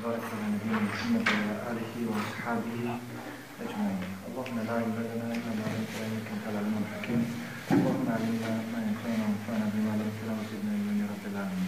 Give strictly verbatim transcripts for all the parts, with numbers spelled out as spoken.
وبارك على نبينا محمد وعلى آله وأصحابه أجمعين. اللهم لا علم لنا إلا ما علمتنا إنك أنت العليم الحكيم. اللهم علمنا ما ينفعنا وانفعنا بما علمتنا وزدنا علما يا رب العالمين.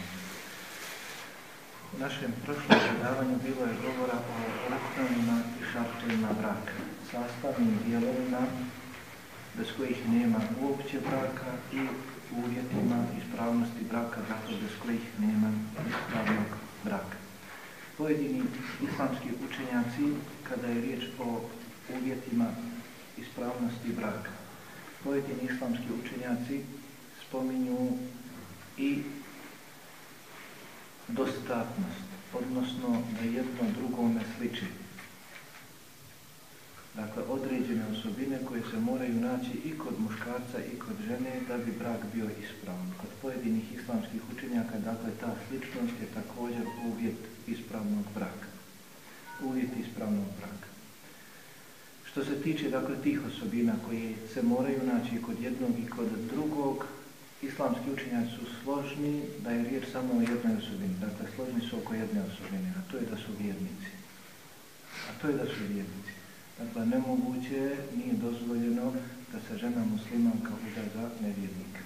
U našem prošlom predavanju bilo je govora o ruknovima i šartovima braka, sastavnim dijelovima bez kojih nema uopće braka i uvjetima ispravnosti braka, dakle bez kojih nema ispravnog braka. Pojedini islamski učenjaci, kada je riječ o uvjetima ispravnosti braka, pojedini islamski učenjaci spominju i dostatnost, odnosno da jedno drugome sliči. Dakle, određene osobine koje se moraju naći i kod muškarca i kod žene da bi brak bio ispravan. Kod pojedinih islamskih učenjaka, dakle, ta sličnost je također uvjet ispravnog braka. Uvjet ispravnog braka. Što se tiče, dakle, tih osobina koje se moraju naći kod jednog i kod drugog, islamski učenjaci su složni da je riječ samo o jednoj osobini. Dakle, složni su oko jedne osobine, a to je da su vjernici. A to je da su vjernici. Dakle, nemoguće je, nije dozvoljeno da se žena muslimanka uda za nevjernika.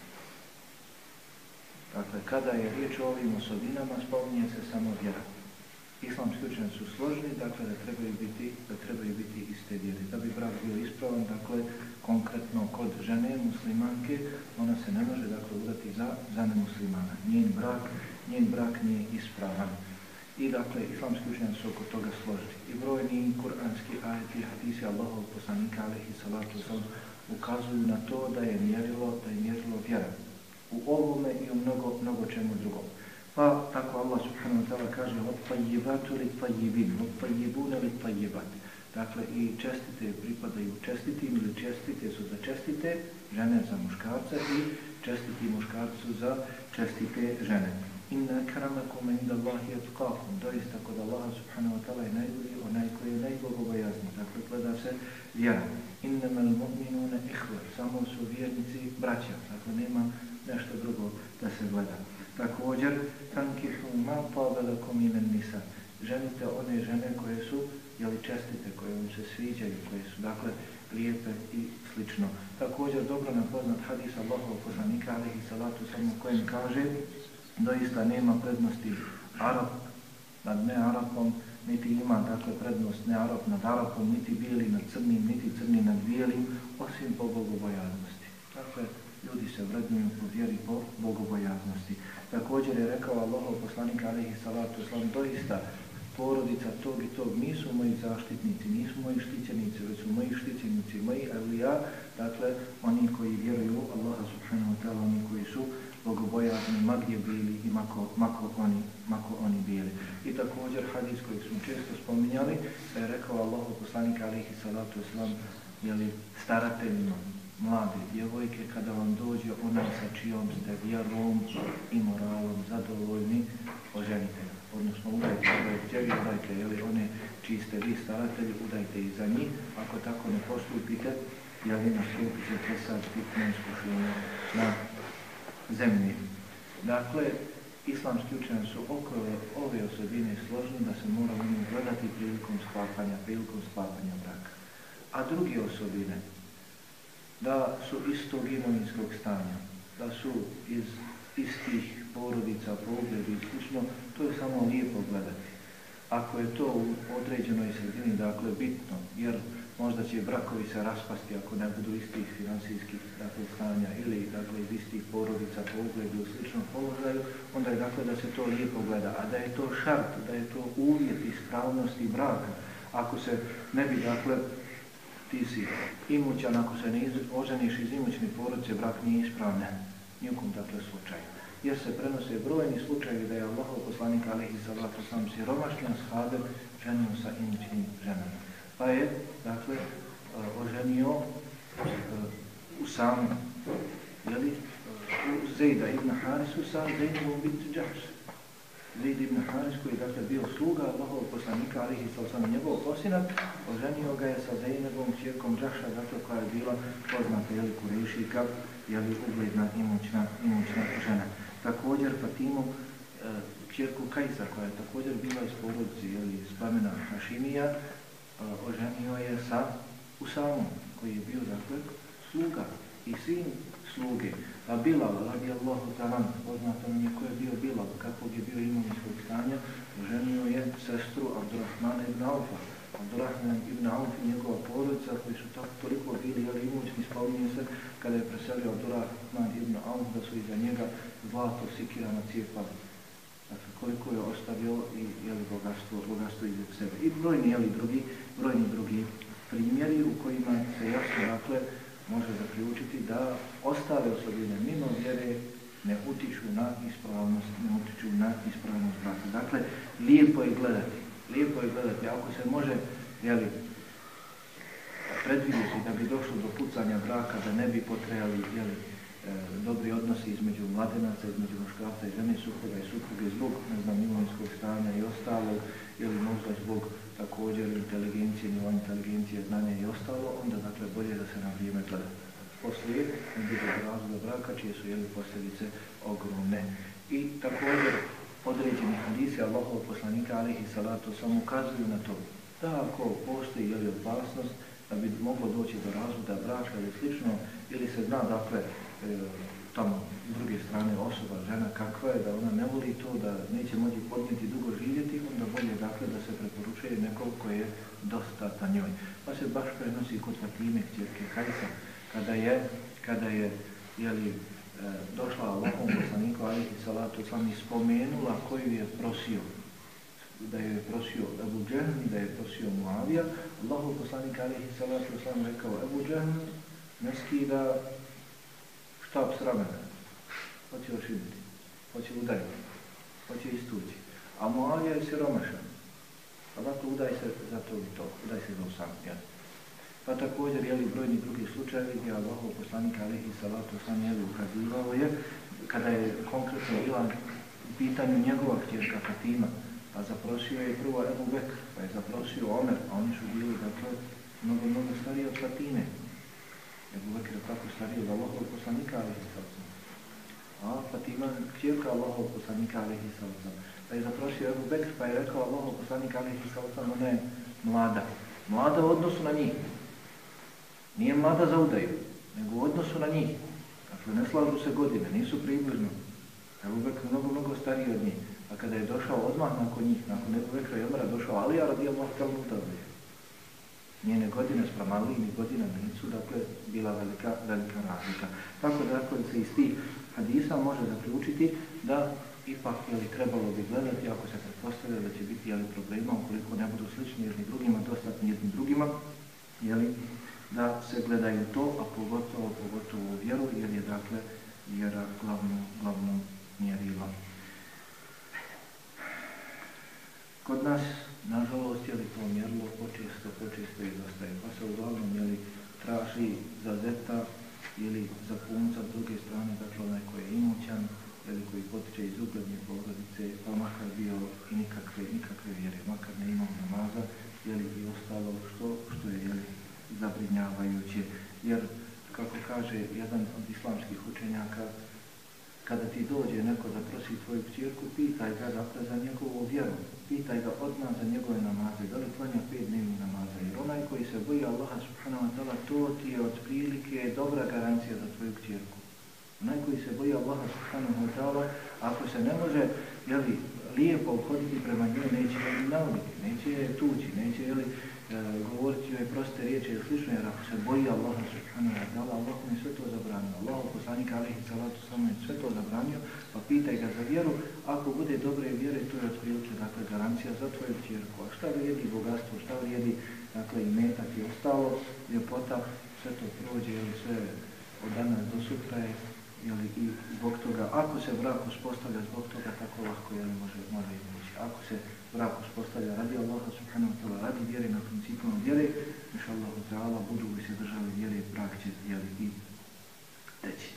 Dakle, kada je riječ o ovim osobinama, spominje se samo vjera. Islamski učenjaci su složni, dakle, da trebaju biti, da trebaju biti iste vjere. Da bi brak bio ispravan, dakle, konkretno kod žene muslimanke, ona se ne može, dakle, udati za, za nemuslimana. Njen brak, njen brak nije ispravan. I dakle, islamski učenjaci su oko toga složni. I brojni kuranski ajeti, hadisi Allahov poslanika alejhi salatu vesselam ukazuju na to da je mjerilo, da je mjerilo vjera. U ovome i u mnogo, mnogo čemu drugom. Pa tako Allah subhanahu wa ta'ala kaže وَطَّيِّبَاتُ لِطَّيِّبِينَ وَطَّيِّبُونَ لِطَّيِّبَاتِ. Dakle, i čestite pripadaju čestitim ili čestite su za čestite žene za muškarce i čestiti muškarcu za čestite žene. Inna akramakum inda Allahi atqakum. Doista kod Allaha subhanahu wa ta'ala je najbolji onaj koji je najbogobojazniji. Dakle, gleda se vjera. Innamal mu'minuna ikhwa. Samo su vjernici braća. Dakle, nema nešto drugo da se gleda. Također, tankihu ma tabe lakum minan nisa. Ženite one žene koje su jeli čestite, koje vam se sviđaju, koje su dakle lijepe i slično. Također, dobro nam poznat hadis Allahov poslanika alejhi salatu vesselam u kojem kaže: doista nema prednosti Arap nad nearapom, niti ima dakle prednost nearap nad Arapom, niti bijeli nad crnim, niti crni nad bijelim, osim po bogobojaznosti. Dakle, ljudi se vrednuju po vjeri, po bogobojaznosti. Također je rekao Allahov poslanik alejhi salatu vesselam: doista porodica tog i tog nisu moji zaštitnici, nisu moji štićenici, već su moji štićenici, moji evlija, dakle oni koji vjeruju Allaha subhanahu wa ta'ala, oni koji su bogobojazni, ma gdje bili i mako, mako, oni, mako oni bili. I također hadis koji smo često spominjali, da je rekao Allahov poslanik alejhi salatu vesselam, jeli starateljima mlade djevojke, kada vam dođe ona sa čijom ste vjerom i moralom zadovoljni, oženite. Odnosno udajte svoje kćeri, udajte jeli one čiji ste vi staratelji, udajte i za njih. Ako tako ne postupite, jeli nastupit ćete sad fitnu iskušenje na zemlji. Dakle, islamski učenjaci su oko ove osobine složni da se mora u njih gledati prilikom sklapanja, prilikom sklapanja braka. A druge osobine, da su istog imovinskog stanja, da su iz istih porodica, po ugledu i slično, to je samo lijepo gledati. Ako je to u određenoj sredini, dakle, bitno, jer možda će brakovi se raspasti ako ne budu istih financijskih dakle, stanja ili dakle, iz istih porodica, po ugledu i sličnom položaju, onda je dakle da se to lijepo gleda. A da je to šart, da je to uvjet ispravnosti braka, ako se ne bi, dakle, ti si imućan, ako se ne oženiš iz imućne porodice, brak nije ispravljen. Nijekom dakle slučaju. Jer se prenose brojni slučajevi da je Allahov poslanik alejhi salatu vesselam siromašni ashab ženio sa imućnim ženama. Pa je, dakle, oženio Usama, jeli, Zejda ibn Harisu sa Zejdom bint Džahš. Zejd ibn Haris, koji je dakle bio sluga Allahov poslanika alejhi salatu vesselam, njegov posinak, oženio ga je sa Zeynebom, kćerkom Džahša, dakle koja je bila poznata jeli Kurejšika, jeli ugledna imućna, imućna žena. Također Fatimu kćerku Kajsa, koja je također bila iz porodice, jeli, iz plemena Hašimija, oženio je sa Usamom, koji je bio, dakle, sluga i sin sluge. A Bilal, radijallahu ta'ala, poznato nam je ko je bio Bilal, kakvog je bio imovinskog stanja, oženio je sestru Abdurrahmana ibn Aufa. Abdurrahman ibn Auf i njegova porodica, koji su tako toliko bili, jeli, imovinski, spominje se, kada je preselio Abdurrahman ibn Auf, da su iza njega zlato sikirama cijepali. Dakle, koliko je ostavio i jeli, bogatstvo, bogatstvo iza sebe. I brojni, jeli, drugi, brojni drugi primjeri u kojima se jasno, dakle, može zaključiti da ostale osobine mimo vjere ne utiču na ispravnost, ne utiču na ispravnost braka. Dakle, lijepo je gledati, lijepo je gledati, ako se može, jeli, predvidjeti da bi došlo do pucanja braka, da ne bi potrejali, jeli, dobri odnosi između mladenaca, između muškarca i žene, supruga i supruge, zbog, ne znam, imovinskog stanja i ostalo, ili možda zbog također inteligencije, nivo inteligencije, znanja i ostalo, onda, dakle, bolje da se na vrijeme gleda. Poslije, ne bude razloga braka, čije su, jeli, posljedice ogromne. I također, određeni hadisi Allahovog poslanika, alejhi salatu samo ukazuju na to, da ako postoji, jeli, opasnost, da bi moglo doći do razvoda braka ili slično, ili se zna, dakle, e, tamo s druge strane osoba, žena kakva je, da ona ne voli to, da neće moći podnijeti dugo živjeti, onda bolje, dakle, da se preporučuje neko ko je dostatan njoj. Pa se baš prenosi kod Fatime, kćerke Kajsa, kada je, kada je, jeli, e, došla Allahovom poslaniku, alejhi salatu vesselam, i spomenula koju je prosio, da je prosio Ebu Džehl i da je prosio Muavija. Allahov poslanik, alejhi salatu vesselam, rekao: Ebu Džehl ne skida štap s ramena, hoće ošibiti, hoće udajiti, hoće istući. A Muavija je siromašan, pa dakle udaj se za to i to, udaj se za Usam. Ja. Pa također, jeli, brojni drugi slučajevi gdje Allahov poslanik, alejhi salatu vesselam, jeli, ukazivao je, kada je konkretno bila u pitanju njegova kćerka Fatima, pa zaprosio je prvo Ebu Bekr, pa je zaprosio Omer, a oni su bili, dakle, mnogo, mnogo stariji od Fatime. Ebu Bekr je tako stariji od Allahovog poslanika, alejhi salatu vesselam. A Fatima, kćerka Allahovog poslanika, alejhi salatu vesselam. Pa je zaprosio Ebu Bekr, pa je rekao Allahov poslanik, alejhi salatu vesselam, ona je mlada. Mlada u odnosu na njih. Nije mlada za udaju, nego u odnosu na njih. Dakle, ne slažu se godine, nisu približno. Ebu Bekr je mnogo, mnogo stariji od njih. A kada je došao odmah nakon njih, nakon Ebu Bekra i Omera, došao Alija, radijallahu ta'ala, njene godine spram Alijini godina nisu, dakle, bila velika, velika razlika. Tako da, dakle, se iz tih hadisa može zaključiti da ipak, jeli, trebalo bi gledati, ako se pretpostavlja da će biti, jeli, problema, ukoliko ne budu slični jedni drugima, dostatni jednim drugima, jeli, da se gledaju to, a pogotovo, pogotovo vjeru, jer je, dakle, vjera glavno, glavno mjerilo. Kod nas, nažalost, je li to mjerilo počesto, počesto izostaje, pa se uglavnom, jeli, traži za zeta ili za punca s druge strane, dakle, onaj koji je imućan, jeli, koji potiče iz ugledne porodice, pa makar bio i nikakve, nikakve vjere, makar ne imao namaza, jeli, i ostalo što, što je, jeli, zabrinjavajuće. Jer, kako kaže jedan od islamskih učenjaka, kada ti dođe neko da prosi tvoju kćerku, pitaj ga, dakle, za njegovu vjeru, pitaj ga odmah za njegove namaze, da li klanja pet dnevnih namaza, jer onaj koji se boji Allaha subhanahu wa ta'ala, to ti je otprilike dobra garancija za tvoju kćerku. Onaj koji se boji Allaha subhanahu wa ta'ala, ako se ne može, jeli, lijepo obhoditi prema njoj, neće je nauditi, neće je tući, neće, jeli, govoriti joj proste riječi ili slično, jer ako se boji Allaha subhanahu wa ta'ala, Allah mi sve to zabranio. Allahov poslanik, alejhi salatu vesselam, je sve to zabranio, pa pitaj ga za vjeru. Ako bude dobre vjere, to je otprilike, dakle, garancija za tvoju kćerku. A šta vrijedi bogatstvo, šta vrijedi, dakle, i metak i ostalo, ljepota, sve to prođe, ili sve od danas do sutra je, jeli, i zbog toga, ako se brak uspostavlja zbog toga, tako lahko, jeli, može, može i moći. Ako se brak uspostavlja radi Allaha subhanahu wa ta'ala, radi vjere, na principima vjere, inša Allahu ta'ala, budu li se držali vjere, brak će, jeli, i teći.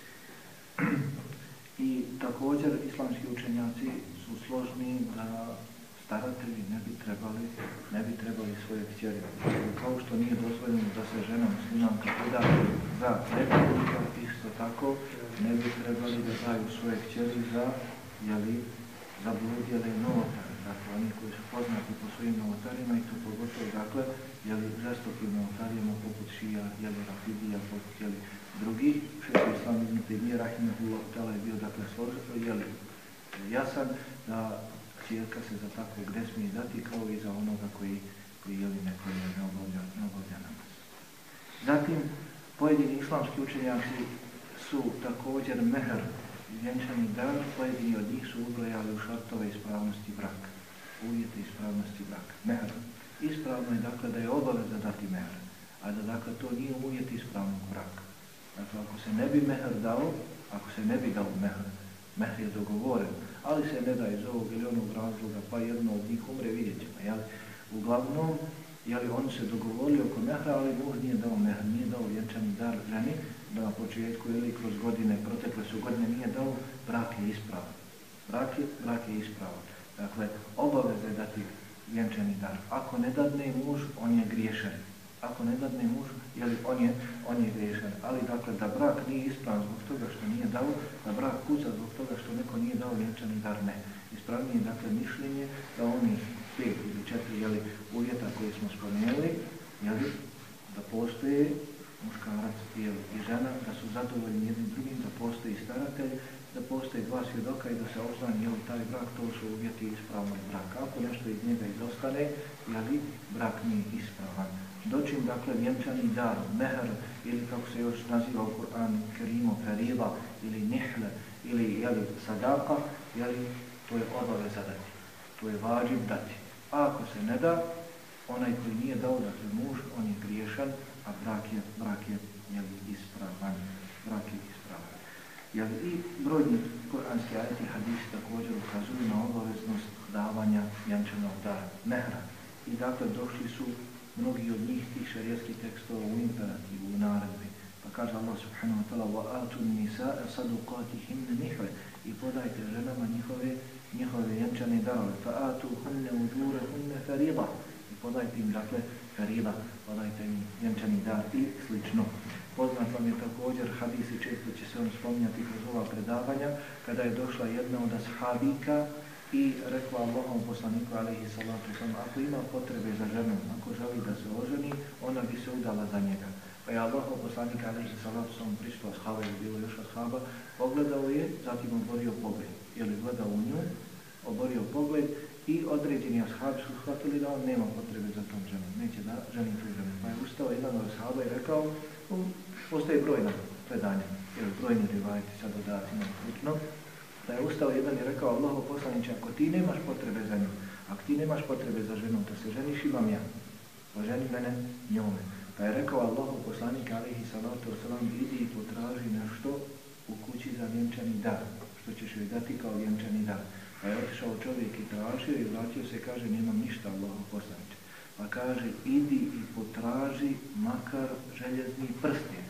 I također, islamski učenjaci su složni da staratelji ne bi trebali, ne bi trebali svoje kćeri. Kao što nije dozvoljeno da se žena muslimanka uda za nepoljnika, isto tako ne bi trebali da daju svoje kćeri za, jeli, zabludjele novotare, dakle oni koji su poznati po svojim novotarima i to pogotovo, dakle, jeli žestokim novotarijama poput šija, jeli rafidija, poput jeli drugih, šeho Islam ibn Tejmije rahimehullah ta'ala je bio, dakle, složito, jeli jasan da kćerka se za takvog ne smije dati kao i za onoga koji, koji jeli neko je ne obavlja, ne obavlja namaz. Zatim, pojedini islamski učenjaci su također mehr i vjenčani dar, pojedini od njih su ubrojali u šartove ispravnosti braka, uvjete ispravnosti braka. Mehr. Ispravno je dakle da je obaveza dati mehr, a da dakle to nije uvjet ispravnog braka. Dakle, ako se ne bi mehr dao, ako se ne bi dao mehr, mehr je dogovoren, ali se ne da iz ovog ili onog razloga, pa jedno od njih umre, vidjet ćemo, jel? Uglavnom, jeli oni se dogovorili oko mehra, ali muž nije dao mehr, nije dao vjenčani dar ženi, da na početku ili kroz godine, protekle su godine, nije dao, brak je ispravan. Brak je, brak je ispravan. Dakle, obaveza je dati vjenčani dar. Ako ne dadne muž, on je griješan. Ako ne dadne muž, jeli, on je, on je griješan. Ali dakle, da brak nije ispravan zbog toga što nije dao, da brak kuca zbog toga što neko nije dao vjenčani dar, ne. Ispravnije je dakle mišljenje da oni pet ili četiri jeli, uvjeta koje smo spomenuli, jeli, da postoje muškarac jeli, i žena, da su zadovoljni jednim drugim, da postoji staratelj, da postoje dva svjedoka i da se obznani jeli, taj brak, to su uvjeti ispravnog braka. Ako nešto iz njega izostane, jeli, brak nije ispravan. Dočim, dakle, vjenčani dar, mehr, ili kako se još naziva u Kur'anu, kerimo, ferila, ili nihle, ili jeli, sadaka, jeli, to je obaveza dati. To je vađib dati. A ako se ne da, onaj koji nije dao, dakle muž, on je griješan, a brak je, brak je jeli, ispravan. Brak je ispravan. Jeli, i brojni kuranski ajeti i hadisi također ukazuju na obaveznost davanja vjenčanog dara, mehra. I dakle došli su mnogi od njih tih šerijskih tekstova u imperativu, u naredbi. Pa kaže Allah subhanahu wa ta'ala وَآتُوا النِّسَاءَ صَدُقَاتِهِنَّ نِحْلَ i podajte ženama njihove, njihove vjenčane darove. فَآتُوهُنَّ أُجُورَهُنَّ فَرِيضًا i podajte im, dakle, farida, podajte im vjenčani dar i slično. Poznat vam je također hadis i često će se on spominjati kroz ova predavanja, kada je došla jedna od ashabika i rekla Allahom poslaniku alejhi salatu vesselam, ako ima potrebe za ženom, ako želi da se oženi, ona bi se udala za njega. Pa je Allahov poslanik alejhi salatu vesselam prišao ashaba, je bilo još ashaba, pogledao je, zatim oborio pogled. Je li gledao u nju, oborio pogled i određeni ashabi su shvatili da on nema potrebe za tom ženom, neće da ženi tu ženu. Pa je ustao jedan od ashaba i rekao, postoje brojna predanja, jer brojni rivajeti sa dodacima slično, da je ustao jedan i rekao, Allahov poslaniče, ako ti nemaš potrebe za njom, ako ti nemaš potrebe za ženom, da se ženiš, imam ja, oženi mene njome. Pa je rekao Allahov poslanik alejhi salatu vesselam, idi i potraži nešto u kući za vjenčani dar, što ćeš joj dati kao vjenčani dar. Pa je otišao čovjek i tražio i vratio se i kaže, nemam ništa, Allahov poslaniče. Pa kaže, idi i potraži makar željezni prsten.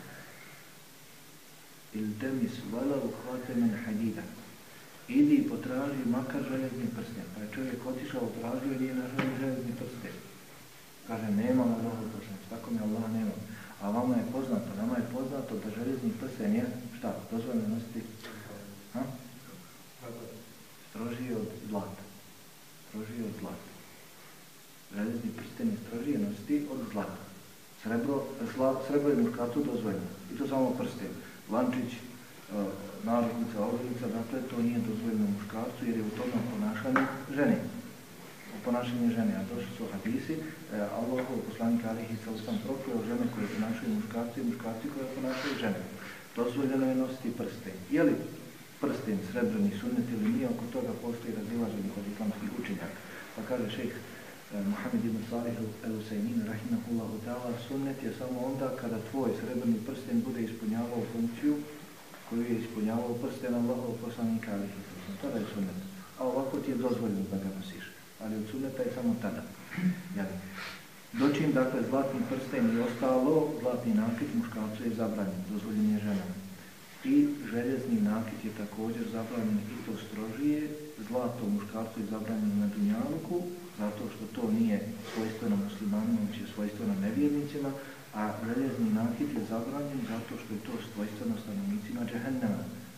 Il temis valau hatemen hadida. Idi i potraži makar željezni prsten. Pa je čovjek otišao, tražio i nije našao željezni prsten. Kaže, nemam Allahov poslaniče, tako mi Allah nemam. A vama je poznato, nama je poznato da željezni prsten je, šta, dozvoljeno nositi? Ha? Strožije od zlata. Strožije od zlata. Željezni prsten je strožije nositi od zlata. Srebro, sla, srebro je muškarcu dozvoljeno. I to samo prsten. Lančić, e, narukvica, ogrlica, dakle, to nije dozvoljeno muškarcu jer je u tome ponašanje žene. Ponašanje žene, a došli su hadisi, e, Allahov poslanik alejhi salatu vesselam prokleo žene koje ponašaju muškarci i muškarci koje ponašaju žene. Dozvoljeno je nositi prsten. Je li prsten srebrni sunnet ili nije, oko toga postoji razilaženje kod islamskih učenjaka. Pa kaže šejh e, Muhammed ibn Salih al-Usaymin rahimahullahu ta'ala, sunnet je samo onda kada tvoj srebrni prsten bude ispunjavao funkciju koju je ispunjavao prsten Allahov poslanika alejhi salatu vesselam. Tada je sunnet. A ovako ti je dozvoljeno da ga nosiš. Ali od sunneta je samo tada. Dočim, dakle, zlatni prsten i ostalo, zlatni nakit muškarcu je zabranjen, dozvoljen je ženama. I željezni nakit je također zabranjen i to strožije, zlato muškarcu je zabranjeno na dunjaluku, zato što to nije svojstveno muslimanima, već je svojstveno nevjernicima, a željezni nakit je zabranjen zato što je to svojstveno stanovnicima džehennema.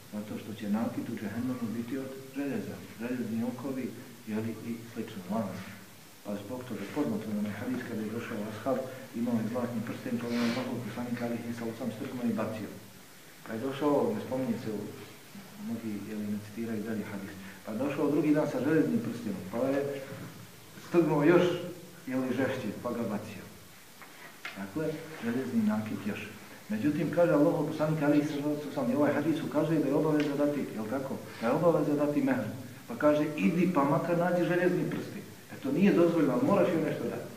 zato što će nakit u džehennemu biti od željeza, željezni okovi, jeli, i slično, lanac. Pa zbog toga poznato je onaj hadis kada je došao ashab, imao je zlatni prsten, pa je Allahov poslanik alihi sallam strgnuo i bacio. Pa je došao, ne spominje se, mnogi jeli, ne citiraju dalje hadis, pa je došao drugi dan sa željeznim prstenom, pa je strgnuo još jeli, žešće, pa ga bacio. Dakle, željezni nakit još. Međutim, kaže Allahov poslanik alihi sallam, i ovaj hadis ukazuje da je obaveza dati, jel tako? Da je obaveza dati mehr. Pa kaže, idi pa makar nađi željezni prsten. E to nije dozvoljeno, ali moraš joj nešto dati.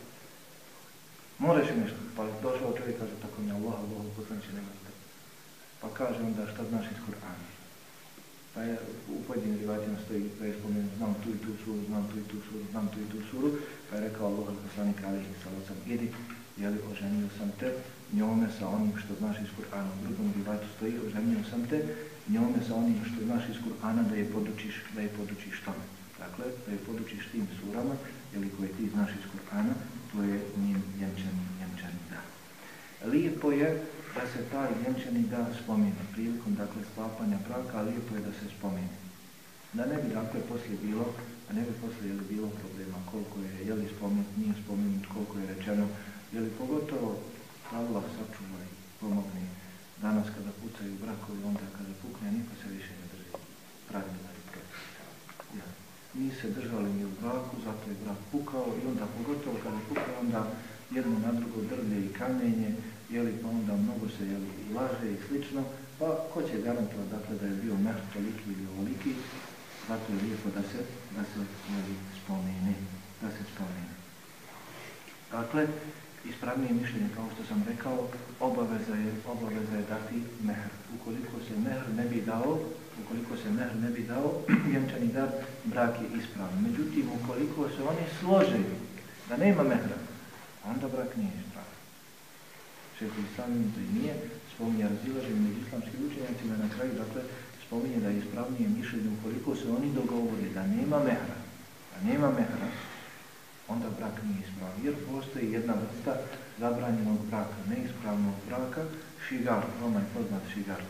Moraš joj nešto. Pa došao čovjek kaže, tako mi Allah, Allahov poslanik će nema to. Pa kaže onda, šta znaš iz Kur'ana? Pa je u pojedinim rivatima stoji, pa je spomenuo, znam tu i tu suru, znam tu i tu suru, znam tu i tu suru. Pa je rekao Allahov poslanik alihi sallam, idi, jeli, oženio sam te, njome sa onim što znaš iz Kur'ana. U drugom rivatu stoji, oženio sam te, njome sa onim što znaš iz Kur'ana da je podučiš, da je podučiš tome. Dakle, da je podučiš tim surama, jeli, koje ti znaš iz Kur'ana, to je njim vjenčani, vjenčani dan. Lijepo je da se taj vjenčani dan spomene prilikom, dakle, sklapanja braka, lijepo je da se spomene. Da ne bi, dakle, poslije bilo, da ne bi poslije jeli, bilo problema koliko je, jeli spomenut, nije spomenut, koliko je rečeno, jeli pogotovo Allah sačuvaj, pomogne. Danas kada pucaju brakovi, onda kada pukne, niko se više ne drži pravila i propisa. Ja. Mi se držali mi u braku, zato je brak pukao i onda pogotovo kada pukne, onda jedno na drugo drvlje i kamenje, jeli, pa onda mnogo se jeli, laže i slično, pa ko će garantovati dakle, da je bio mehr toliki ili ovoliki, zato je lijepo da se, da se jeli, spomene, da se spomene. Dakle, ispravnije mišljenje, kao što sam rekao, obaveza je, obaveza je dati mehr. Ukoliko se mehr ne bi dao, ukoliko se mehr ne bi dao, vjenčani dar, brak je ispravan. Međutim, ukoliko se oni slože da nema mehra, onda brak nije ispravan. Šejhul Islam to i nije, spominje razilaženje među islamskim učenjacima, na kraju, dakle, spominje da je ispravnije mišljenje ukoliko se oni dogovore da nema mehra, da nema mehra, onda brak nije ispravan. Jer postoji jedna vrsta zabranjenog braka, neispravnog braka, šigar, vama je poznat šigar.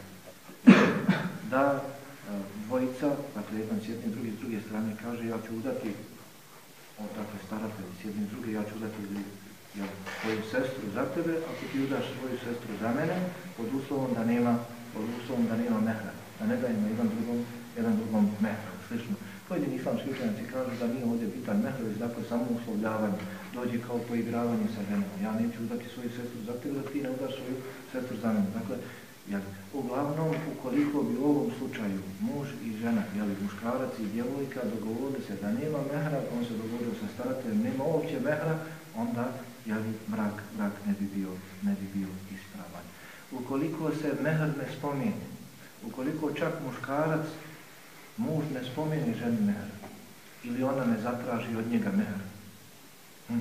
Da e, dvojica, dakle jedan s jedne, drugi s druge strane kaže ja ću udati, o, dakle staratelji s jedne druge, ja ću udati ja, svoju sestru za tebe, ako ti udaš svoju sestru za mene, pod uslovom da nema, pod uslovom da nema mehra, da ne dajemo jedan drugom, jedan drugom mehra, slično. Pojedini islamski učenjaci kažu da nije ovdje bitan mehr, već dakle samo uslovljavanje, dođe kao poigravanje sa ženom. Ja neću udati svoju sestru za tebe, da ti ne udaš svoju sestru za mene. Dakle, jel, uglavnom, ukoliko bi u ovom slučaju muž i žena, jel, muškarac i djevojka dogovorili se da nema mehra, on se dogovorio sa starateljem, nema uopće mehra, onda jel, brak, brak ne bi bio, ne bi bio ispravan. Ukoliko se mehr ne spomeni, ukoliko čak muškarac muž ne spomeni ženi mehr ili ona ne zatraži od njega mehr, hm.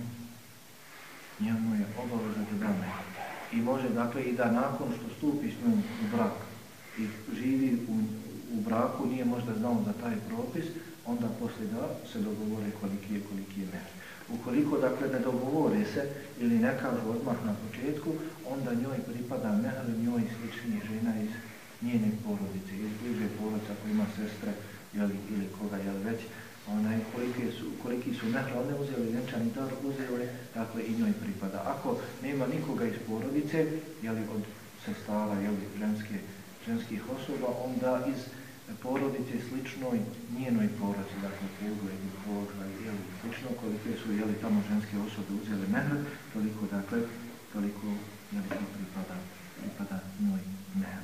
njemu je obaveza da da mehr. I može dakle i da nakon što stupi s njom u brak i živi u, u braku, nije možda znao za taj propis, onda poslije da se dogovore koliki je, koliki je mehr. Ukoliko dakle ne dogovore se ili ne kažu odmah na početku, onda njoj pripada mehr, njoj sličnije žena iz njene porodice, iz bliže porodice ako ima sestre jeli, ili koga jel već, onaj, koliki su, koliki su mehr, one uzeli vjenčani dar, uzeli, dakle i njoj pripada. Ako nema nikoga iz porodice, jeli od sestara, jeli ženske, ženskih osoba, onda iz porodice sličnoj njenoj porodici, dakle pogledu, položaj, jeli slično, kolike su jeli tamo ženske osobe uzeli mehr, toliko dakle, toliko jeli pripada, pripada njoj mehr.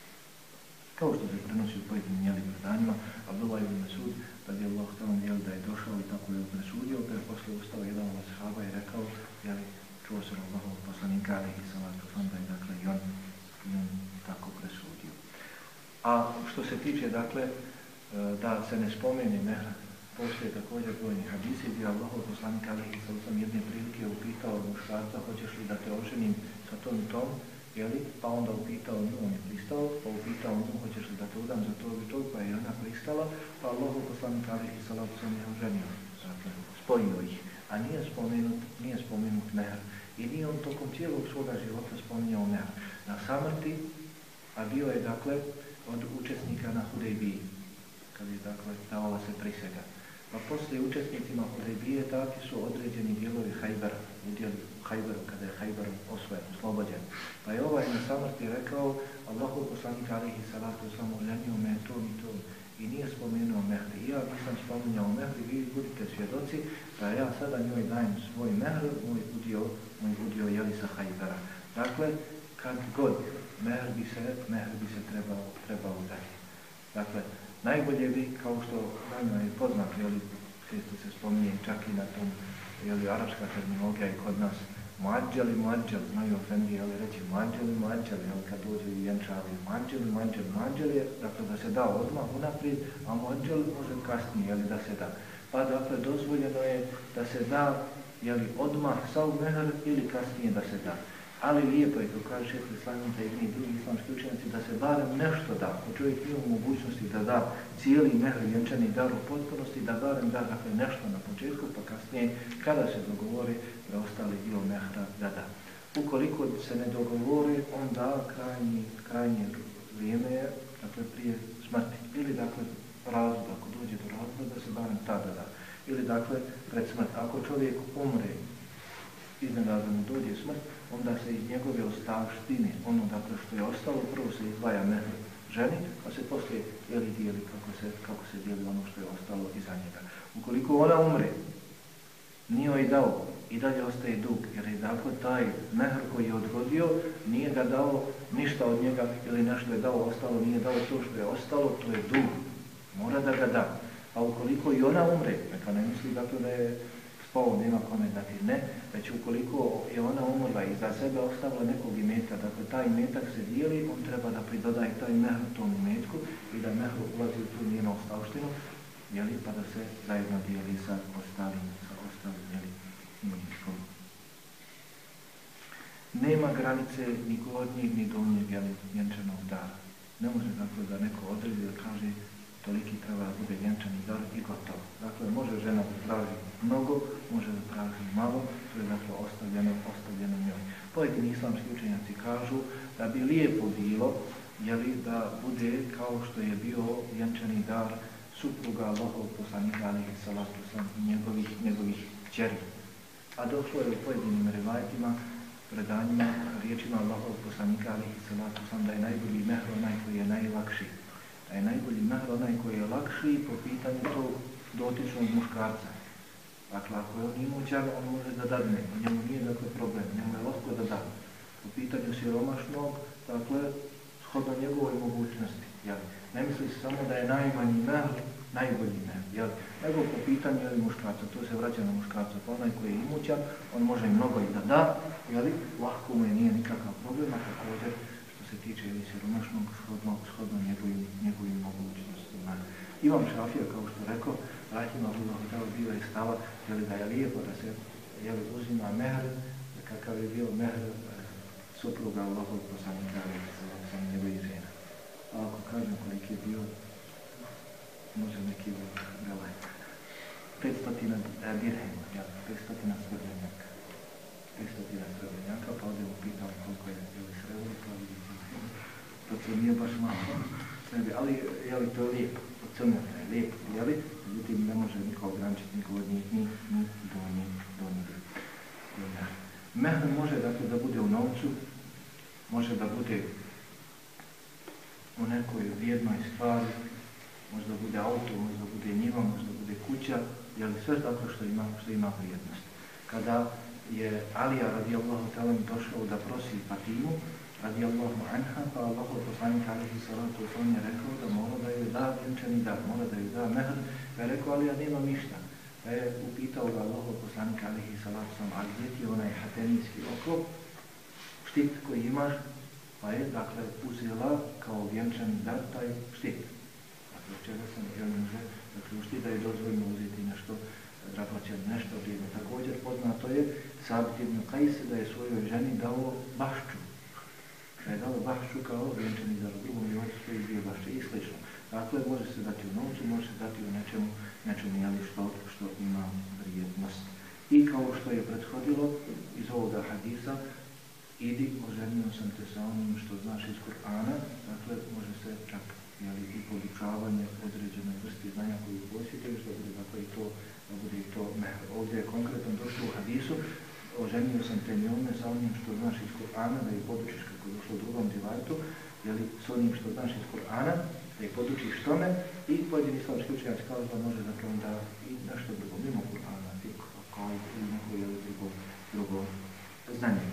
Kao što se prenosi u pojedinim jeli predanjima, Abdullah ibn Mesud, tad je Allah tamo jeli da je došao i tako je presudio, pa je posle ustao jedan od ashaba i rekao, jeli, čuo sam Allahovog poslanika alihi salatu wasalam, da je dakle i on, i on tako presudio. A što se tiče, dakle, da se ne spomeni mehr, postoje također brojni hadisi gdje je Allahov poslanik alihi salatu wasalam jedne prilike upitao muškarca, hoćeš li da te oženim sa tom i tom, jeli? Pa onda upitao nju, on je pristao, pa upitao nju, hoćeš li da te udam za to i to, pa je ona pristala, pa Allahov poslanik alihi salatu wasalam je oženio, dakle, spojio ih, a nije spomenut, nije spomenut mehr. I nije on tokom cijelog svoga života spominjao mehr. Na samrti, a bio je, dakle, od učesnika na Hudejbiji, kad je dakle davala se prisega. Pa poslije učesnicima Hudejbije dati su određeni dijelovi Hajbera, udjeli u Hajberu, kada je Hajber osvojen, oslobođen. Pa je ovaj na samrti rekao, Allahov poslanik alejhi salatu vesselam oženio me tom i tom i nije spomenuo mehr. I ja nisam spominjao mehr, vi budite svjedoci da ja sada njoj dajem svoj mehr, moj udio, moj udio jeli sa Hajbera. Dakle, kad god mehr bi se, mehr bi se trebao, trebao dati. Dakle, najbolje bi, kao što nama je poznat, jeli, često se spominje čak i na tom, jeli, arapska terminologija i kod nas, muadželi, muadželi, znaju ofendi, jeli, reći muadželi, muadželi, jeli, kad dođu i vjenčavaju, muadželi, muadželi, muadželi je, dakle, da se da odmah unaprijed, a muadželi može kasnije, jeli, da se da. Pa, dakle, dozvoljeno je da se da, jeli, odmah sav mehr ili kasnije da se da. Ali lijepo je, to kaže šejh Islam Ibn Tejmije i drugi islamski učenjaci, da se barem nešto da. Ako čovjek nije u mogućnosti da da cijeli mehr vjenčani dar u potpunosti, da barem da dakle, nešto na početku, pa kasnije, kada se dogovori, preostali dio mehra da da. Ukoliko se ne dogovori, onda krajnji, krajnje vrijeme je, dakle, prije smrti. Ili, dakle, razlog, ako dođe do razloga, da se barem tada da. Ili, dakle, pred smrt. Ako čovjek umre, iznenadno mu dođe smrt, onda se iz njegove ostavštine, ono dakle što je ostalo, prvo se izdvaja mehr ženi, pa se poslije jeli dijeli kako se, kako se dijeli ono što je ostalo iza njega. Ukoliko ona umre, nije joj dao, i dalje ostaje dug, jer je dakle taj mehr koji je odgodio, nije ga dao ništa od njega ili nešto je dao ostalo, nije dao to što je ostalo, to je dug, mora da ga da. A ukoliko i ona umre, neka ne misli dakle da je spao, nema kome dati, ne, već ukoliko je ona umrla i za sebe ostavila nekog imeta, dakle taj imetak se dijeli, on treba da pridodaje taj mehr tom imetku i da mehr ulazi u tu njenu ostavštinu, jeli, pa da se zajedno dijeli sa ostalim, sa ostalim, jeli, imetkom. Nema granice ni gornjeg ni donjeg, jeli, vjenčanog dara. Ne može dakle da neko odredi da kaže toliki treba da bude vjenčani dar i gotovo. Dakle, može žena da traži mnogo, može da traži malo, to je dakle ostavljeno, ostavljeno njoj. Pojedini islamski učenjaci kažu da bi lijepo bilo, jeli, da bude kao što je bio vjenčani dar supruga Allahovog poslanika alejhi salatu vesselam i njegovih, njegovih kćeri. A došlo je u pojedinim rivajetima, predanjima, riječima Allahovog poslanika alejhi salatu vesselam da je najbolji mehr onaj koji je najlakši. Da je najbolji mehr onaj koji je lakši po pitanju tog dotičnog muškarca. Dakle, ako je on imućan, on može da dadne, njemu nije dakle problem, njemu je lako da da. Po pitanju siromašnog, dakle, shodno njegovoj mogućnosti. Jel? Ne misli se samo da je najmanji mehr, najbolji mehr, jel? Nego po pitanju jel, muškarca, to se vraća na muškarca, pa onaj koji je imućan, on može mnogo i da da, jel? Lahko mu je, nije nikakav problem, a također što se tiče ili siromašnog, shodno, shodno njegovim, njegovim mogućnostima. Imam Šafija, kao što rekao, rahimahullah, bio je stava, jel, da je lijepo da se jel, uzima mehr, kakav je bio mehr supruga Allahovog poslanika sa njegovih žena. A ako kažem koliki je bio, može neki velaj. petstotina dirhema, jel, petstotina srebrnjaka. petstotina srebrnjaka, pa ovdje mu pitam koliko je ili srebro, pa vidite. To to nije baš malo, ali jel, to je lijepo, ocrnjeno je lijepo, jel? Međutim, ne može niko ograničiti niko od njih, ni, ni donji, donji. Mehr može dakle da bude u novcu, može da bude u nekoj vrijednoj stvari, možda bude auto, možda bude njiva, možda bude kuća, jel sve dakle što ima, što ima vrijednost. Kada je Alija radijallahu ta'ala došao da prosi Fatimu, radijallahu anha, pa Allahov poslanik alejhi salatu vesselam je rekao da mora da joj da vjenčani dar, mora da joj da mehr, pa je rekao Alija nema ništa. Pa je upitao ga Allahov poslanik alejhi salatu vesselam, a gdje ti je onaj hatenijski oklop, štit koji imaš, pa je dakle uzela kao vjenčani dar taj štit. Dakle, od čega sam jel može, dakle u štita je dozvoljno uzeti nešto dragoćeno, nešto vrijedno. Također poznato je Sabit ibn Qais da je svojoj ženi dao bašču. Da je dao bašču kao vjenčani dar, u drugom životu stoji dvije bašče i slično. Dakle, može se dati u novcu, može se dati u nečemu, nečemu jeli što, što ima vrijednost. I kao što je prethodilo iz ovoga hadisa, idi, oženio sam te sa onim što znaš iz Kur'ana, dakle, može se čak jeli, i podučavanje određene vrste znanja koju posjetuješ, da bude dakle i to, da bude i to mehr. Ovdje je konkretno došlo u hadisu, oženio sam te njome sa onim što znaš iz Kur'ana, da ih podučiš kako je došlo u drugom rivajetu, jeli, s onim što znaš iz Kur'ana, da ih podučiš tome i pojedini islamski učenjaci kažu da može dakle onda i nešto drugo, mimo Kur'ana, kao i neko jeli drugo, drugo znanje.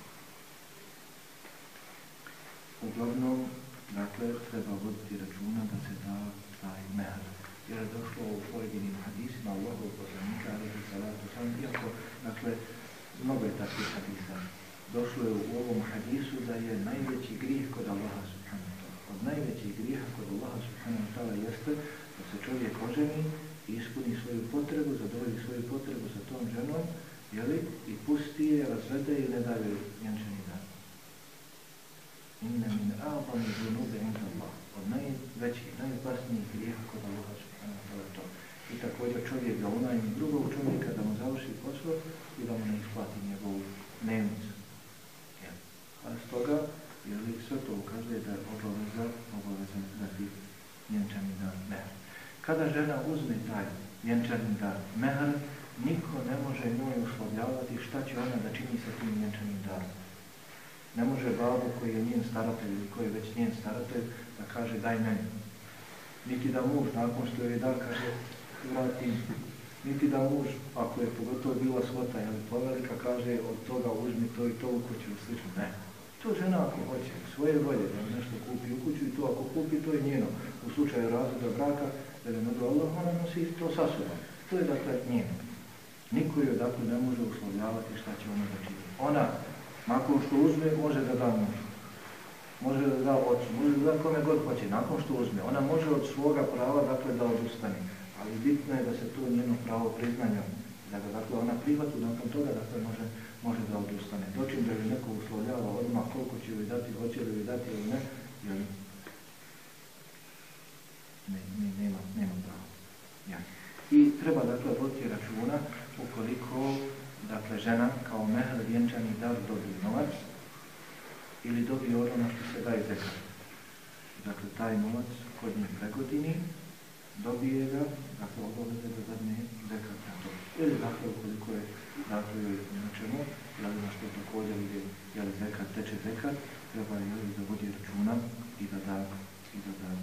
Uglavnom, dakle, treba voditi računa da se da taj mehr. Jer je došlo u pojedinim hadisima Allahov poslanika, alejhi salatu vesselam, iako, dakle, mnogo je takvih hadisa. Došlo je u ovom hadisu da je najveći grijeh kod Allaha subhanahu wa ta'ala. Od najvećih grijeha kod Allaha subhanahu wa ta'ala jeste da se čovjek oženi i ispuni svoju potrebu, zadovolji svoju potrebu sa tom ženom, jeli, i pusti je, razvede i ne daje vjenčani dan. Inna min a'zami zunubi inda Allah. Od najvećih, najopasnijih grijeha kod Allaha subhanahu wa ta'ala to. I također čovjek da unajmi drugog čovjeka da mu završi posao i da mu ne isplati njegovu dnevnicu. Ja. A s toga, jeli, sve to ukazuje da je obaveza, obaveza dati vjenčani dan mehr. Kada žena uzme taj vjenčani dan mehr, niko ne može njoj uslovljavati šta će ona da čini sa tim vjenčanim danom. Ne može babu koji je njen staratelj ili koji je već njen staratelj da kaže daj meni. Niti da muž nakon što joj da kaže vratim. Niti da muž, ako je pogotovo bila svota ili povelika, kaže od toga uzmi to i to u kuću i slično. Ne. To žena ako hoće, svoje volje da nešto kupi u kuću i to ako kupi, to je njeno. U slučaju razvoda braka, da je među Allah, ona nosi to sa sobom. To je dakle njeno. Niko joj dakle ne može uslovljavati šta će ona da čini. Ona, nakon što uzme, može da da mužu. Može da da ocu, može da da kome god hoće. Nakon što uzme, ona može od svoga prava dakle da odustane. Ali bitno je da se to njeno pravo priznanja, da ga dakle ona prihvati, nakon toga dakle može, može da odustane. Dočim da joj neko uslovljava odmah koliko će joj dati, hoće li joj dati ili ne, jer ne, ne, nema, nema pravo. Ja. I treba dakle voditi računa ukoliko dakle žena kao mehr vjenčani dar dobije novac ili dobije ono što se daje zekat. Dakle, taj novac kod njih pregodini, dobije ga, dakle, obaveze da zadne zekat na to. Ili, dakle, ukoliko je, dakle, na čemu, ili na što također ide, jel zekat, teče zekat, treba je da vodi računa i da da, i da da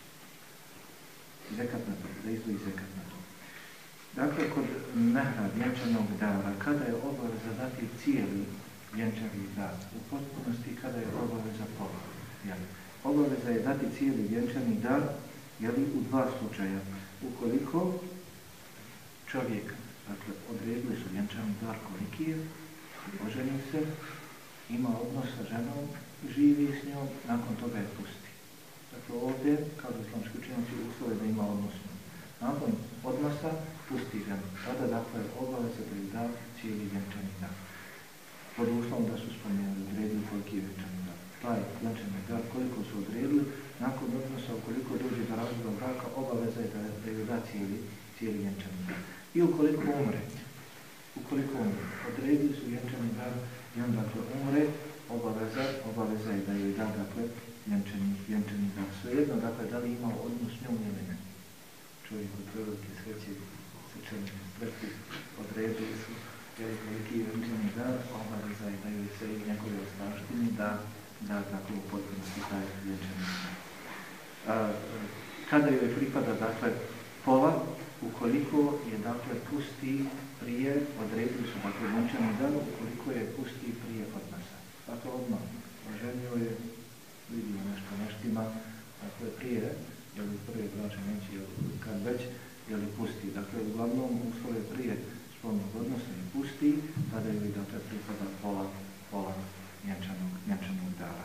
zekat na to, da izdvoji zekat na to. Dakle, kod mehra vjenčanog dara, kada je obaveza dati cijeli vjenčani dar, u potpunosti kada je obaveza pola. Jel? Obaveza je dati cijeli vjenčani dar, jeli, u dva slučaja. Ukoliko čovjek, dakle, odredili su vjenčani dar koliki je, oženi se, ima odnos sa ženom, živi s njom, nakon toga je pusti. Dakle, ovdje, kao da islamski učenjaci uslove da ima odnos s njom. Nakon odnosa pusti ženu. Tada, dakle, obaveza da je da cijeli vjenčani dar. Pod uslovom da su spomenuli, odredili koliki je vjenčani dar. Taj vjenčani dar, koliko su odredili, nakon odnosa, ukoliko dođe do razvoda braka, obaveza je da, da je da cijeli, cijeli vjenčani dar. I ukoliko umre, ukoliko umre, odredili su vjenčani dar i on dakle umre, obaveza, obaveza je da je da dakle vjenčani, vjenčani dar. Svejedno, dakle, da li ima odnos s njom ili ne. Čovjek od velike sreće, srčane smrti, odredili su jer koliki je vjenčani dar, obaveza je da joj se i njegove ostavštine da, da tako u potpunosti taj vjenčani dar. A, kada joj pripada, dakle, pola, ukoliko je, dakle, pusti prije, odredili su, dakle, vjenčani dar, ukoliko je pusti prije odnosa. Dakle, odmah, oženio je, vidimo nešto neštima, dakle, prije, jel prije braća neće, jel kad već, jel pusti. Dakle, uglavnom, uslove prije spolnog odnosa i pusti, tada joj, dakle, pripada pola, pola vjenčanog, vjenčanog dara.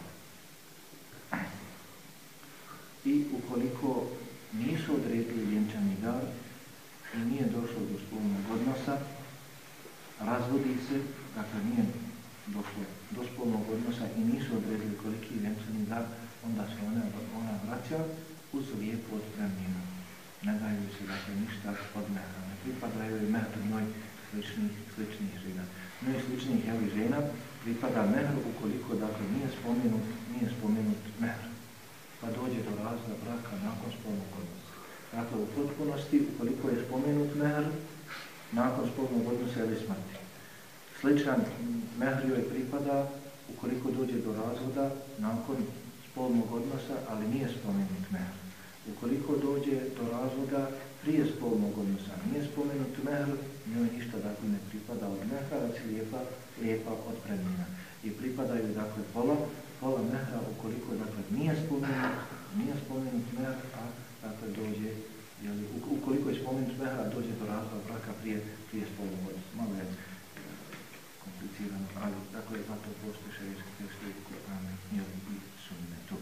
I ukoliko nisu odredili vjenčani dar i nije došlo do spolnog odnosa, razvodi se, dakle nije došlo do spolnog odnosa i nisu odredili koliki vjenčani dar, onda se ona, ona vraća uz lijepu otpremninu. Ne daju se dakle ništa od mehra, ne pripada joj mehr njoj sličnih, sličnih žena. No i sličnih jeli, žena pripada mehr ukoliko dakle nije spomenut, nije spomenut mehr. Pa dođe do razvoda braka nakon spolnog odnosa. Dakle, u potpunosti, ukoliko je spomenut mehr, nakon spolnog odnosa ili smrti. Sličan mehr joj pripada ukoliko dođe do razvoda nakon spolnog odnosa, ali nije spomenut mehr. Ukoliko dođe do razvoda prije spolnog odnosa, nije spomenut mehr, njoj ništa dakle ne pripada od mehra, već lijepa, lijepa otpremnina. I pripadaju dakle pola, pola mehra ukoliko dakle nije spomenut, nije spomenut mehr, a dakle dođe, jeli, ukoliko je spomenut mehr, a dođe do razvoda braka prije, prije spolnog odnosa. Malo je komplicirano, ali dakle zato postoje šerijski tekstovi Kur'ana i sunnetu.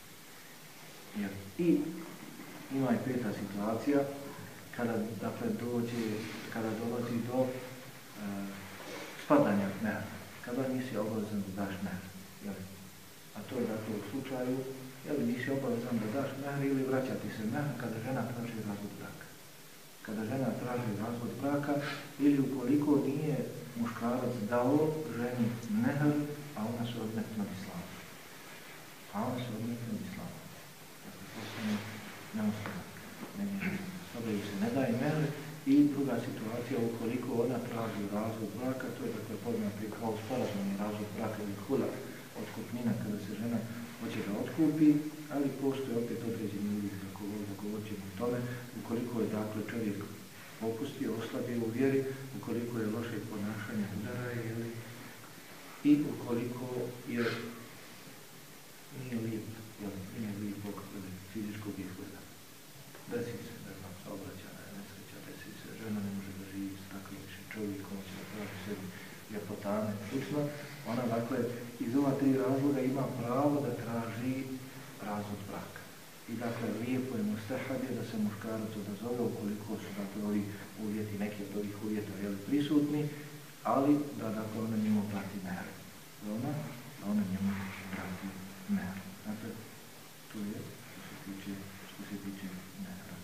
I ima i peta situacija kada dakle dođe, kada dolazi do uh, spadanja mehra, kada nisi obavezan da daš mehr, jel? A to je dakle u slučaju, jel nisi obavezan da daš mehr ili vraćati se mehr kada žena traži razvod braka. Kada žena traži razvod braka ili ukoliko nije muškarac dao ženi mehr, a ona se odmetne od islama. A ona se odmetne od islama. Dakle, postane neostavna. Sada ju se ne daje mehr. I druga situacija, ukoliko ona traži razvod braka, to je dakle poznati kao sporazumni razvod braka ili hula, otkupnina kada se žena hoće da otkupi, ali postoje opet određeni uvjeti, kako govorit ćemo o tome, ukoliko je dakle čovjek opustio, oslabio u vjeri, ukoliko je loše ponašanje udara, jeli, i ukoliko je nije lijep, jeli, nije lijepog fizičkog izgleda. Desi se, da vam se obraća nesreća, desi se, žena ne može da živi s takvim čovjekom, će da traži sebi ljepotane, slično. Ona, dakle, iz ova tri razloga ima pravo da traži razvod braka. I, dakle, lijepo je mustahab je da se muškarac odazove ukoliko su, dakle, ovi uvjeti, neki od ovih uvjeta, jeli, prisutni, ali da, dakle, ona njemu vrati mehr. Da ona, da ona njemu vrati mehr. Dakle, to je što se tiče, što se tiče mehra.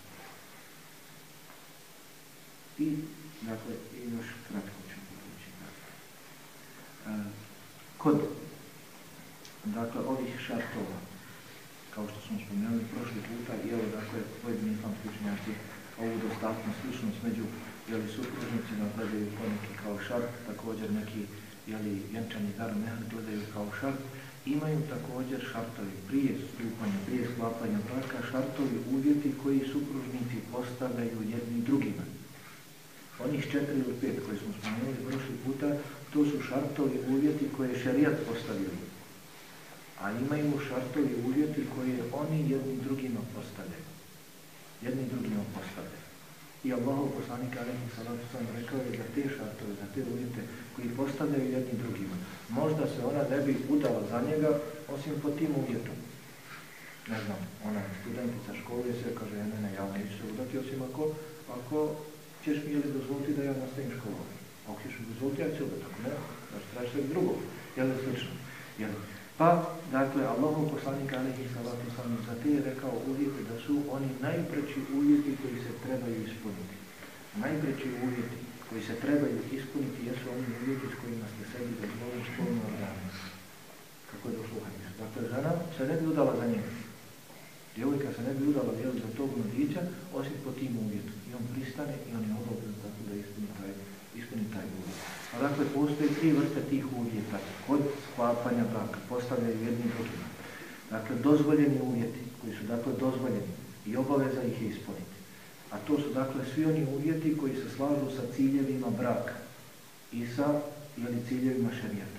I, dakle, i još kratko ću povući. Uh, kod, dakle, ovih šartova, kao što smo spomenuli prošli puta, i evo, dakle, pojedini islamski učenjaci ovu dostatnu sličnost među, jeli, supružnicima gledaju poneki kao šart, također neki, jeli, vjenčani dar mehr gledaju kao šart, imaju također šartovi prije stupanja, prije sklapanja braka, šartovi uvjeti koji supružnici postavljaju jedni drugima. Onih četiri ili pet koji smo spomenuli prošli puta, to su šartovi uvjeti koje šerijat postavljaju. A imaju šartovi uvjeti koje oni jedni drugima postavljaju. Jedni drugima postavljaju. I Allahov poslanik alejhi salatu vesselam rekao je za te šartove, za te uvjete koji postavljaju jedni drugima. Možda se ona ne bi udala za njega osim pod tim uvjetom. Ne znam, ona je studentica škole se kaže, ne, ne, ja neću se udati osim ako, ako ćeš mi ili dozvoliti da ja nastavim školu. Ako ćeš mi dozvoliti, ja ću udati, ako ne, da se traži sve drugo. Jel je slično? Jel? Pa, dakle, Allahov poslanik alejhi salatu vesselam za te je rekao uvjeti da su oni najpreći uvjeti koji se trebaju ispuniti. Najpreći uvjeti koji se trebaju ispuniti jesu oni uvjeti s kojima ste sebi dozvolili spolno organe. Kako je došlo u hadisu. Dakle, žena se ne bi udala za njega. Djevojka se ne bi udala jel, za tog mladića, osim po tim uvjetom. I on pristane i on je obavezan tako da ispuni taj, ispuni taj uvjet. A dakle, postoje tri vrste tih uvjeta kod sklapanja braka, postavljaju jedni drugima. Dakle, dozvoljeni uvjeti, koji su dakle dozvoljeni i obaveza ih je ispuniti. A to su dakle svi oni uvjeti koji se slažu sa ciljevima braka i sa jeli, ciljevima šerijata.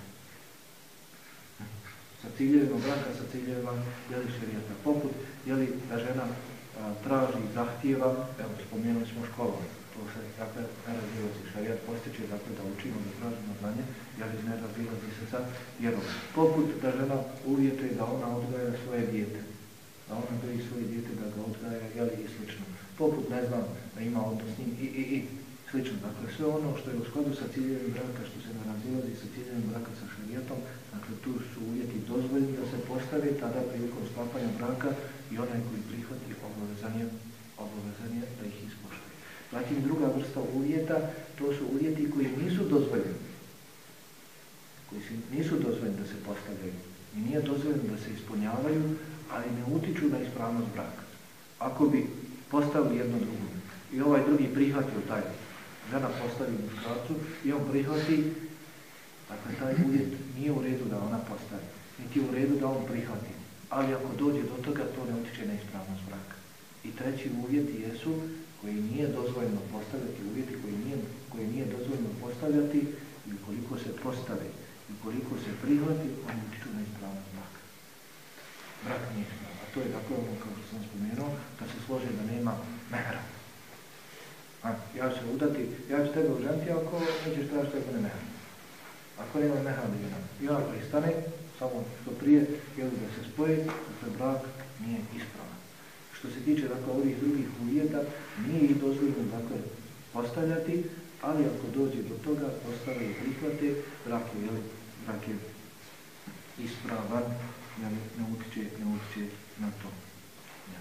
Sa ciljevima braka, sa ciljevima jeli, šerijata. Poput jeli, da žena a, traži, zahtijeva, evo spomenuli smo školu. To se, dakle, ne razilazi šarijat postiče, dakle, da učimo, da tražimo znanje, jer ne razilazi se sa vjerom. Poput da žena uvjetuje da ona odgaja svoje dijete, da ona doji svoje dijete, da ga odgaja, jeli, i slično. Poput, ne znam, da ima odnos s njim, i, i, i, slično. Dakle, sve ono što je u skladu sa ciljevim braka, što se ne razilazi sa ciljevim braka sa šarijatom, dakle, tu su uvjeti dozvoljeni da se postave, tada prilikom sklapanja braka i onaj koji prihvati obavezan je, obavezan je da ih ispoštuje. Zatim druga vrsta uvjeta, to su uvjeti koji nisu dozvoljeni. Koji nisu dozvoljeni da se postavljaju. I nije dozvoljeno da se ispunjavaju, ali ne utiču na ispravnost braka. Ako bi postavili jedno drugo i ovaj drugi prihvatio taj, žena postavi muškarcu i on prihvati, dakle taj uvjet nije u redu da ona postavi, niti je u redu da on prihvati. Ali ako dođe do toga, to ne utiče na ispravnost braka. I treći uvjeti jesu koji nije dozvoljeno postavljati, uvjeti koji nije, koji nije dozvoljeno postavljati i ukoliko se postave, i ukoliko se prihvati, oni utiču na ispravnost braka. Brak nije ispravan. A to je dakle ono, kao što sam spomenuo, da se slože da nema mehra. A, ja ću se udati, ja ću tebe oženiti ako nećeš tražiti tebe ne mehra. Ako nema mehra da jedna. I ona pristane, samo što prije, jel da se spoje, dakle brak nije ispravan. Što se tiče dakle ovih drugih uvjeta, nije ih dozvoljeno dakle postavljati, ali ako dođe do toga, postave i prihvate, brak je, jel, brak je ispravan, jel, ne utiče, ne utiče na to. Ja.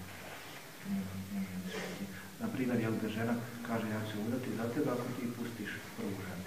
Na primjer, jel da žena kaže ja ću se udati za tebe ako ti pustiš prvu ženu.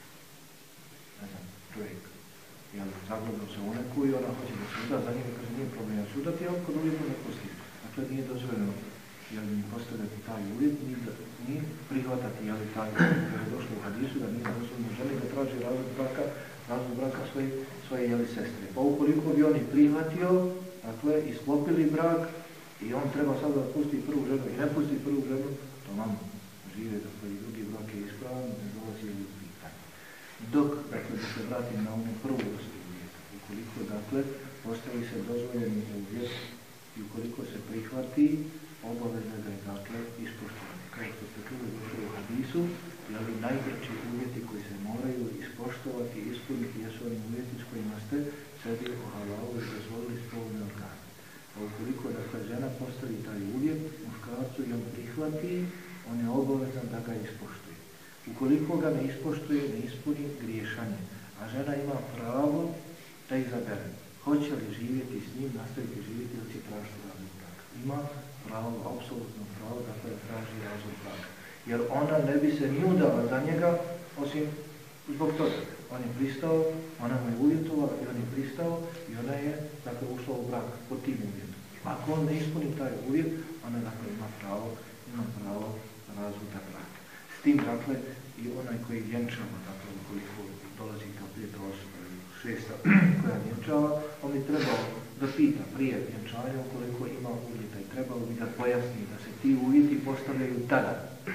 Ne znam, čovjek. Jel, zagledao se u neku i ona hoće da se uda, za njega kaže nije problem ja se udati, ali kod uvjetno ne pusti. Dakle, nije dozvoljeno jel, ni postavljati taj uvjet, ni, ni prihvatati jel, taj uvjet, jer je došlo u hadisu da nije dozvoljeno želi da traži razvod braka, razvod braka svoje, svoje jeli, sestre. Pa ukoliko bi on i prihvatio, dakle, i sklopili brak, i on treba sada da pusti prvu ženu i ne pusti prvu ženu, to nam žive, dakle, i drugi brak je ispravan, ne dolazi u pitanje. Dok, dakle, da se vratim na onu prvu vrstu uvjeta, ukoliko, dakle, postavi se dozvoljeni uvjet i ukoliko se prihvati, obavezno ga je, dakle, ispoštovati. Kao što ste čuli u hadisu, jeli najveći uvjeti koji se moraju ispoštovati i ispuniti jesu oni uvjeti s kojima ste sebi o halalu i dozvolili spolne organe. A ukoliko, dakle, žena postavi taj uvjet, muškarcu i on prihvati, on je obavezan da ga ispoštuje. Ukoliko ga ne ispoštuje, ne ispuni, griješan je. A žena ima pravo da izabere. Hoće li živjeti s njim, nastaviti živjeti ili će tražiti razvod braka. Ima pravo, apsolutno pravo, dakle, da traži razvod braka. Jer ona ne bi se ni udala za njega, osim zbog toga. On je pristao, ona mu je uvjetovala i on je pristao i ona je, dakle, ušla u brak pod tim uvjetom. Ako on ne ispuni taj uvjet, ona, dakle, ima pravo, ima pravo razvoda braka. S tim, dakle, i onaj koji vjenčava, dakle, ukoliko dolazi kao peta osoba ili šesta koja vjenčava, on bi trebao da pita prije vjenčanja ukoliko ima uvjeta i trebao bi da pojasni da se ti uvjeti postavljaju tada.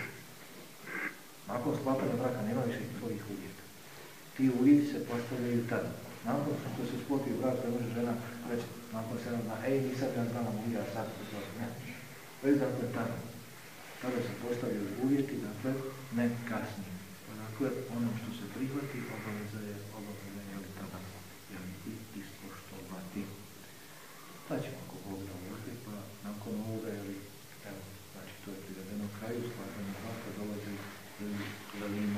Nakon sklapanja braka nema više svojih uvjeta. Ti uvjeti se postavljaju tada. Nakon što se sklopi brak, da može žena reći nakon sedam dana, ej, nisam ja znala mu ja sad to ne. Već dakle tada. Tada se postavljaju uvjeti, dakle, ne kasnije. Dakle, ono što se prihvati, obaveza je, obaveza je, ali tada, jel, i ispoštovati. Pa ćemo ako Bog da ovdje, pa nakon ovoga, jel, evo, znači to je privedeno kraju, sklapanje braka, dolazi velina